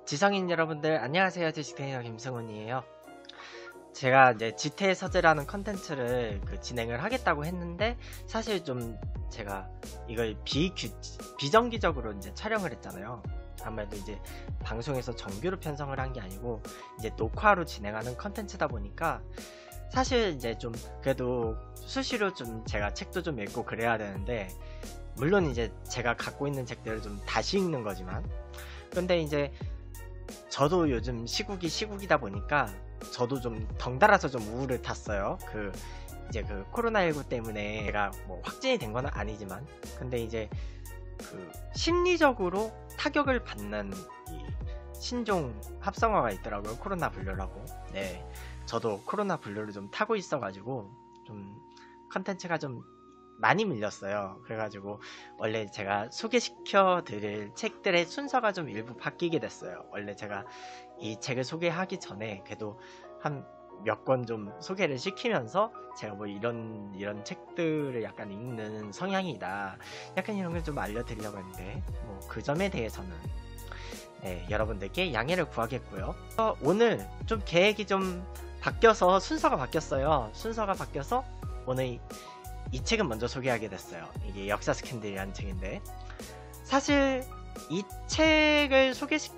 지성인 여러분들 안녕하세요. 지식테이너 김승훈이에요. 제가 이제 지태 서재라는 컨텐츠를 진행을 하겠다고 했는데 사실 좀 제가 이걸 비정기적으로 이제 촬영을 했잖아요. 아무래도 이제 방송에서 정규로 편성을 한 게 아니고 이제 녹화로 진행하는 컨텐츠다 보니까 사실 이제 좀 그래도 수시로 좀 제가 책도 좀 읽고 그래야 되는데, 물론 이제 제가 갖고 있는 책들을 좀 다시 읽는 거지만, 근데 이제 저도 요즘 시국이다 보니까 저도 좀 덩달아서 좀 우울을 탔어요. 이제 코로나19 때문에 제가 뭐 확진이 된 건 아니지만, 근데 이제 심리적으로 타격을 받는 이 신종 합성어가 있더라고요. 코로나 블루라고. 네, 저도 코로나 블루를 좀 타고 있어가지고 좀 컨텐츠가 좀 많이 밀렸어요. 그래가지고 원래 제가 소개시켜 드릴 책들의 순서가 좀 일부 바뀌게 됐어요. 원래 제가 이 책을 소개하기 전에 그래도 한 몇 권 좀 소개를 시키면서 제가 뭐 이런 책들을 약간 읽는 성향이다, 약간 이런 걸 좀 알려드리려고 했는데, 뭐 그 점에 대해서는 네, 여러분들께 양해를 구하겠고요. 오늘 좀 계획이 좀 바뀌어서 순서가 바뀌었어요. 순서가 바뀌어서 오늘 이 책은 먼저 소개하게 됐어요. 이게 역사 스캔들이라는 책인데, 사실 이 책을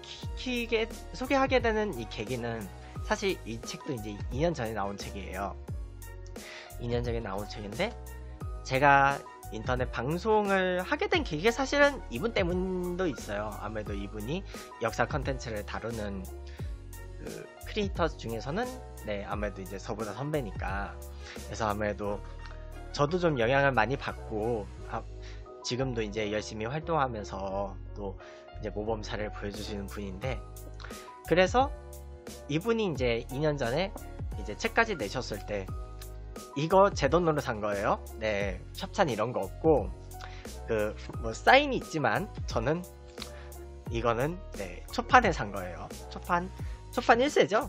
소개하게 되는 이 계기는, 사실 이 책도 이제 2년 전에 나온 책이에요. 2년 전에 나온 책인데, 제가 인터넷 방송을 하게 된 계기가 사실은 이분 때문도 있어요. 아무래도 이분이 역사 컨텐츠를 다루는 크리에이터 중에서는 네, 아무래도 이제 저보다 선배니까, 그래서 아무래도 저도 좀 영향을 많이 받고, 지금도 이제 열심히 활동하면서 또 이제 모범사를 보여주시는 분인데, 그래서 이분이 이제 2년 전에 이제 책까지 내셨을 때 이거 제 돈으로 산 거예요. 네, 협찬 이런 거 없고, 뭐 사인이 있지만 저는 이거는 네, 초판에 산 거예요. 초판 1세죠?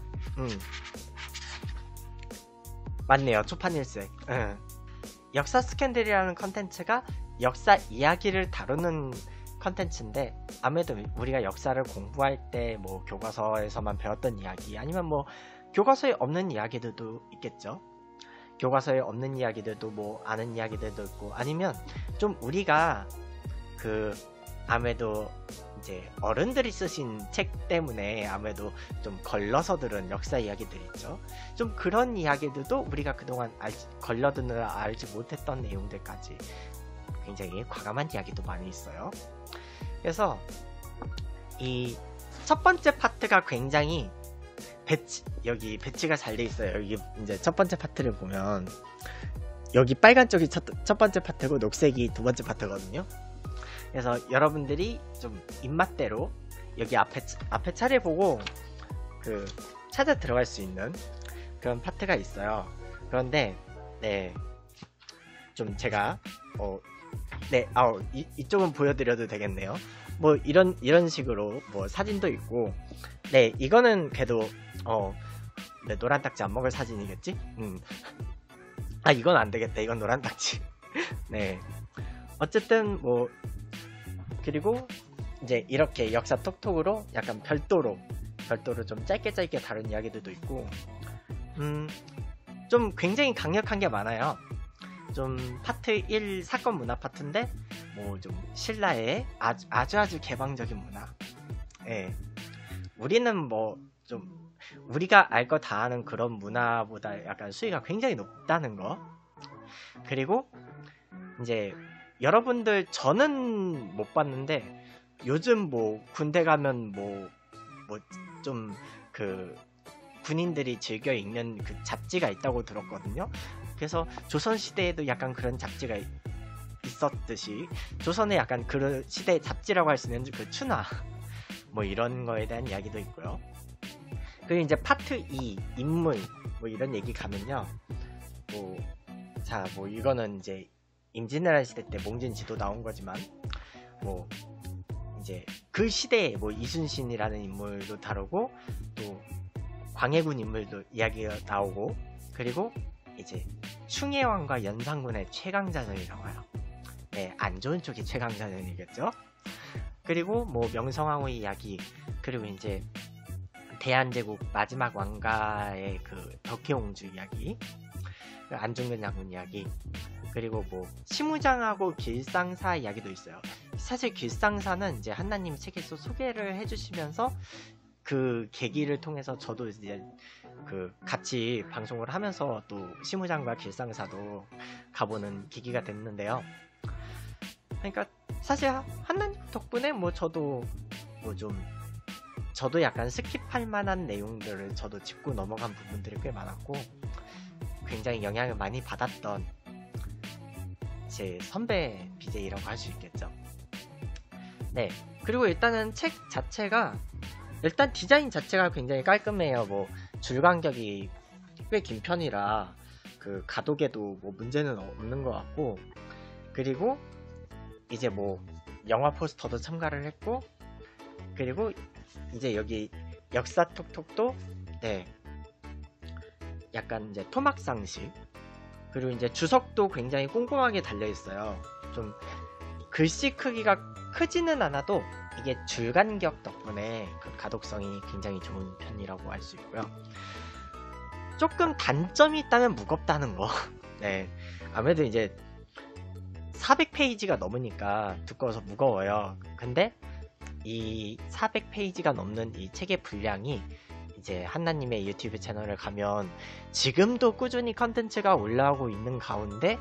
맞네요. 초판 1세. 역사 스캔들이라는 컨텐츠가 역사 이야기를 다루는 컨텐츠인데, 아무래도 우리가 역사를 공부할 때 뭐 교과서에서만 배웠던 이야기, 아니면 뭐 교과서에 없는 이야기들도 있겠죠. 교과서에 없는 이야기들도 뭐 아는 이야기들도 있고, 아니면 좀 우리가 아무래도 이제 어른들이 쓰신 책 때문에 아무래도 좀 걸러서 들은 역사 이야기들 있죠. 좀 그런 이야기들도 우리가 그동안 걸러드느라 알지 못했던 내용들까지 굉장히 과감한 이야기도 많이 있어요. 그래서 이 첫 번째 파트가 굉장히 여기 배치가 잘 돼 있어요. 여기 이제 첫 번째 파트를 보면 여기 빨간 쪽이 첫 번째 파트고 녹색이 두 번째 파트거든요. 그래서 여러분들이 좀 입맛대로 여기 앞에 차례 보고 찾아 들어갈 수 있는 그런 파트가 있어요. 그런데 네, 좀 제가 네, 이쪽은 보여드려도 되겠네요. 뭐 이런 식으로 뭐 사진도 있고, 네, 이거는 그래도 네, 노란 딱지 안 먹을 사진이겠지? 이건 안 되겠다. 이건 노란 딱지. 네, 어쨌든 뭐, 그리고 이제 이렇게 역사 톡톡으로 약간 별도로 좀 짧게 다룬 이야기들도 있고, 좀 굉장히 강력한 게 많아요. 좀 파트 1 사건 문화 파트인데, 뭐 좀 신라의 아주 개방적인 문화. 예. 우리는 뭐 좀 우리가 알 거 다 아는 그런 문화보다 약간 수위가 굉장히 높다는 거. 그리고 이제 여러분들, 저는 못 봤는데 요즘 뭐 군대 가면 뭐 좀 군인들이 즐겨 읽는 잡지가 있다고 들었거든요. 그래서 조선시대에도 약간 그런 잡지가 있었듯이, 조선에 약간 그런 시대의 잡지라고 할 수 있는 추나 뭐 이런 거에 대한 이야기도 있고요. 그리고 이제 파트 2 인물 뭐 이런 얘기 가면요, 뭐 이거는 이제 임진왜란 시대 때 몽진지도 나온 거지만, 뭐 이제 그 시대에 뭐 이순신이라는 인물도 다루고, 또 광해군 인물도 이야기가 나오고, 그리고 이제 충혜왕과 연산군의 최강자전이 나와요. 네, 안 좋은 쪽이 최강자전이겠죠. 그리고 뭐 명성황후의 이야기, 그리고 이제 대한제국 마지막 왕가의 그 덕혜옹주 이야기, 안중근 장군 이야기, 그리고 뭐 시무장하고 길상사 이야기도 있어요. 사실 길상사는 이제 한나님 책에서 소개를 해주시면서 그 계기를 통해서 저도 이제 그 같이 방송을 하면서 또 시무장과 길상사도 가보는 계기가 됐는데요. 그러니까 사실 한나님 덕분에 뭐 저도 약간 스킵할 만한 내용들을 저도 짚고 넘어간 부분들이 꽤 많았고, 굉장히 영향을 많이 받았던 제 선배 BJ라고 할 수 있겠죠. 네, 그리고 일단은 책 자체가, 일단 디자인 자체가 굉장히 깔끔해요. 뭐 줄간격이 꽤 긴 편이라 그 가독에도 뭐 문제는 없는 것 같고, 그리고 이제 뭐 영화 포스터도 첨가를 했고, 그리고 이제 여기 역사 톡톡도 네 약간 이제 토막상식, 그리고 이제 주석도 굉장히 꼼꼼하게 달려 있어요. 좀 글씨 크기가 크지는 않아도 이게 줄간격 덕분에 그 가독성이 굉장히 좋은 편이라고 할 수 있고요. 조금 단점이 있다면 무겁다는 거. 네, 아무래도 이제 400페이지가 넘으니까 두꺼워서 무거워요. 근데 이 400페이지가 넘는 이 책의 분량이 이제 한나님의 유튜브 채널을 가면 지금도 꾸준히 컨텐츠가 올라오고 있는 가운데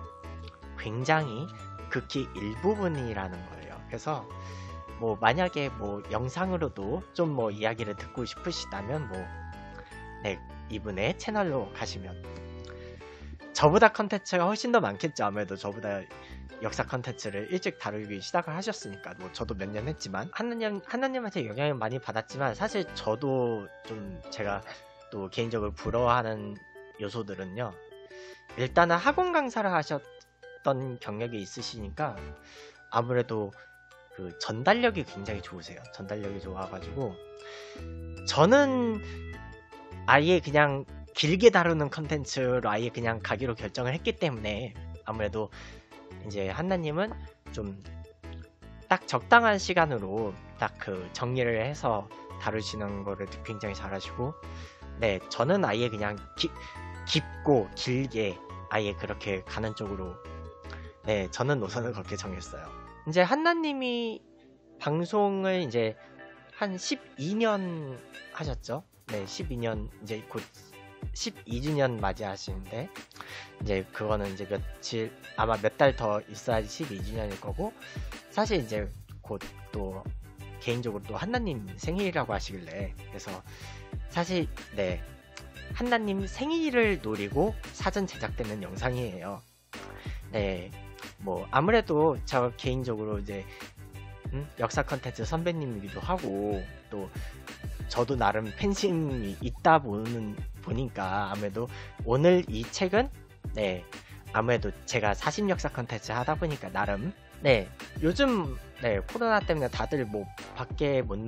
굉장히 극히 일부분이라는 거예요. 그래서 뭐 만약에 뭐 영상으로도 좀 뭐 이야기를 듣고 싶으시다면 뭐 네, 이분의 채널로 가시면 저보다 컨텐츠가 훨씬 더 많겠죠. 아무래도 저보다 역사 컨텐츠를 일찍 다루기 시작을 하셨으니까. 뭐 저도 몇 년 했지만 하나님한테 영향을 많이 받았지만, 사실 저도 좀 제가 또 개인적으로 부러워하는 요소들은요, 일단은 학원 강사를 하셨던 경력이 있으시니까 아무래도 그 전달력이 굉장히 좋으세요. 전달력이 좋아가지고 저는 아예 그냥 길게 다루는 컨텐츠로 아예 그냥 가기로 결정을 했기 때문에, 아무래도 이제 한나님은 좀 딱 적당한 시간으로 딱 그 정리를 해서 다루시는 거를 굉장히 잘하시고, 네, 저는 아예 그냥 깊고 길게 아예 그렇게 가는 쪽으로, 네, 저는 노선을 그렇게 정했어요. 이제 한나님이 방송을 이제 한 12년 하셨죠. 네, 12년 이제 곧 12주년 맞이하시는데, 이제 그거는 이제 며칠 아마 몇 달 더 있어야지 12주년일 거고, 사실 이제 곧 또 개인적으로 또 한나님 생일이라고 하시길래, 그래서 사실 네, 한나님 생일을 노리고 사전 제작되는 영상이에요. 네, 뭐 아무래도 저 개인적으로 이제 역사 컨텐츠 선배님이기도 하고, 또 저도 나름 팬심이 있다 보니까 아무래도 오늘 이 책은 네, 아무래도 제가 사신 역사 컨텐츠 하다 보니까 나름 네, 요즘 네, 코로나 때문에 다들 뭐 밖에 못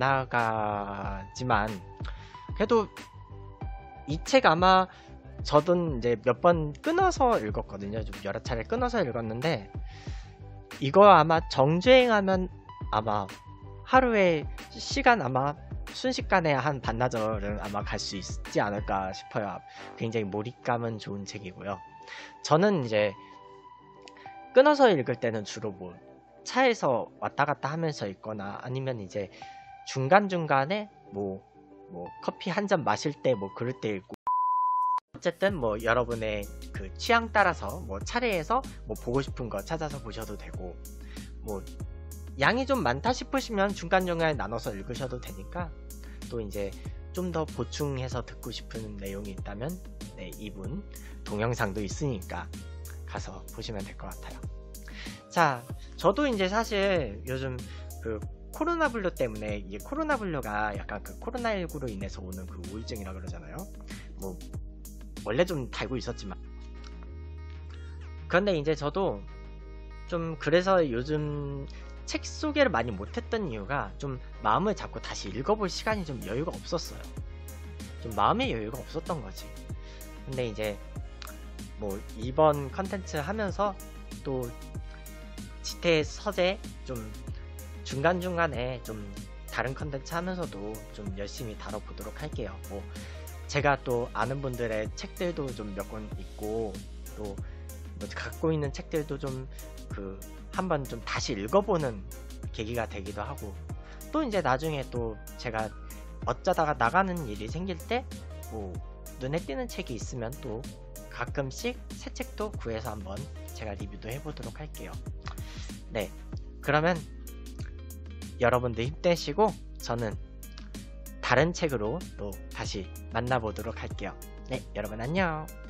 나가지만 그래도 이 책 아마 저도 이제 몇 번 끊어서 읽었거든요. 좀 여러 차례 끊어서 읽었는데, 이거 아마 정주행하면 아마 하루에 시간 아마 순식간에 한 반나절은 아마 갈 수 있지 않을까 싶어요. 굉장히 몰입감은 좋은 책이고요. 저는 이제 끊어서 읽을 때는 주로 뭐 차에서 왔다 갔다 하면서 읽거나, 아니면 이제 중간중간에 뭐 커피 한 잔 마실 때 뭐 그럴 때 읽고, 어쨌든 뭐 여러분의 그 취향 따라서 뭐 차례에서 뭐 보고 싶은 거 찾아서 보셔도 되고, 뭐 양이 좀 많다 싶으시면 중간중간에 나눠서 읽으셔도 되니까, 또 이제 좀 더 보충해서 듣고 싶은 내용이 있다면 네, 이분 동영상도 있으니까 가서 보시면 될 것 같아요. 자, 저도 이제 사실 요즘 그 코로나 블루 때문에, 이게 코로나 블루가 약간 그 코로나19로 인해서 오는 그 우울증이라 그러잖아요. 뭐 원래 좀 달고 있었지만, 그런데 이제 저도 좀 그래서 요즘 책 소개를 많이 못했던 이유가, 좀 마음을 잡고 다시 읽어볼 시간이 좀 여유가 없었어요. 좀 마음의 여유가 없었던 거지. 근데 이제 뭐 이번 컨텐츠 하면서 또 지태 서재 좀 중간중간에 좀 다른 컨텐츠 하면서도 좀 열심히 다뤄보도록 할게요. 뭐 제가 또 아는 분들의 책들도 좀 몇 권 있고, 또 뭐 갖고 있는 책들도 좀 한번 좀 다시 읽어보는 계기가 되기도 하고, 또 이제 나중에 또 제가 어쩌다가 나가는 일이 생길 때 뭐 눈에 띄는 책이 있으면 또 가끔씩 새 책도 구해서 한번 제가 리뷰도 해보도록 할게요. 네, 그러면 여러분들 힘내시고 저는 다른 책으로 또 다시 만나보도록 할게요. 네, 여러분 안녕.